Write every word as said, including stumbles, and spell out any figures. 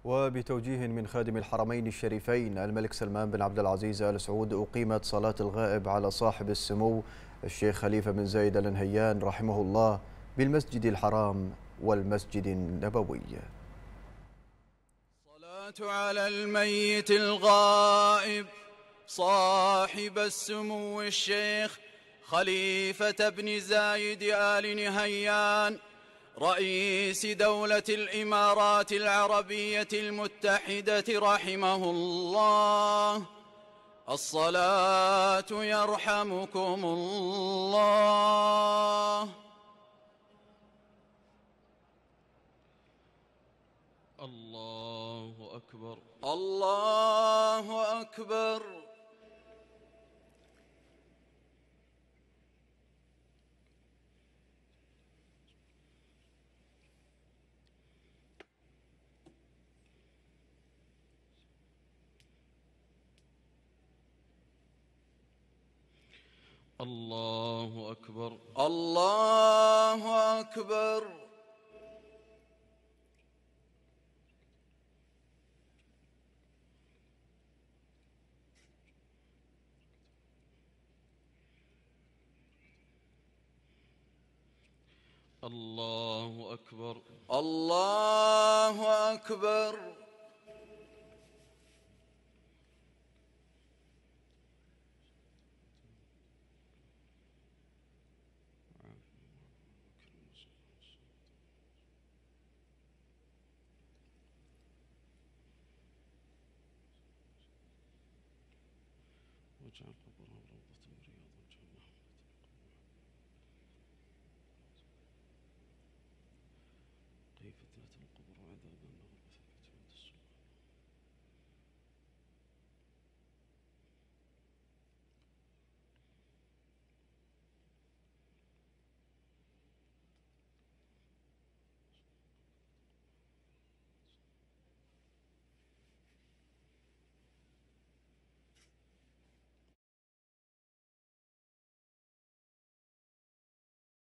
وبتوجيه من خادم الحرمين الشريفين الملك سلمان بن عبد العزيز آل سعود أقيمت صلاة الغائب على صاحب السمو الشيخ خليفة بن زايد آل نهيان رحمه الله بالمسجد الحرام والمسجد النبوي. الصلاة على الميت الغائب صاحب السمو الشيخ خليفة بن زايد آل نهيان رئيس دولة الإمارات العربية المتحدة رحمه الله. الصلاة يرحمكم الله. الله أكبر. الله أكبر. الله أكبر. الله أكبر. الله أكبر. الله أكبر. وجعل